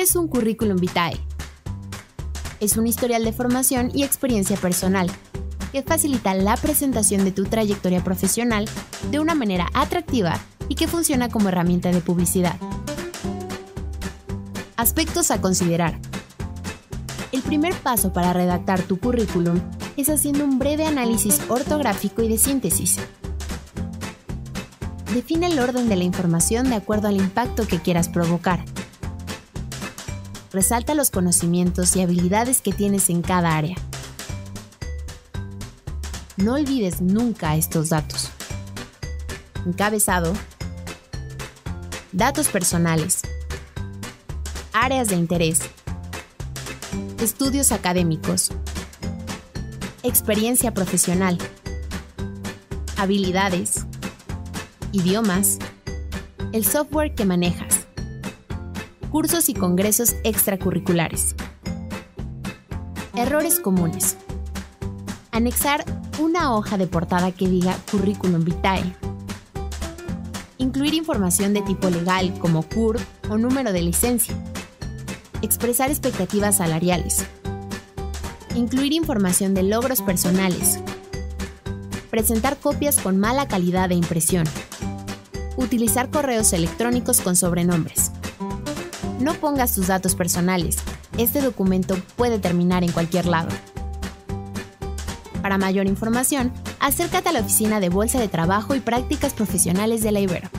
es un currículum vitae? Es un historial de formación y experiencia personal que facilita la presentación de tu trayectoria profesional de una manera atractiva y que funciona como herramienta de publicidad. Aspectos a considerar. El primer paso para redactar tu currículum es haciendo un breve análisis ortográfico y de síntesis. Define el orden de la información de acuerdo al impacto que quieras provocar. Resalta los conocimientos y habilidades que tienes en cada área. No olvides nunca estos datos. Encabezado. Datos personales. Áreas de interés. Estudios académicos. Experiencia profesional. Habilidades. Idiomas. El software que manejas. Cursos y congresos extracurriculares. Errores comunes. Anexar una hoja de portada que diga Curriculum Vitae. Incluir información de tipo legal como CURP o número de licencia. Expresar expectativas salariales. Incluir información de logros personales. Presentar copias con mala calidad de impresión. Utilizar correos electrónicos con sobrenombres. No pongas tus datos personales. Este documento puede terminar en cualquier lado. Para mayor información, acércate a la oficina de Bolsa de Trabajo y Prácticas Profesionales de la Ibero.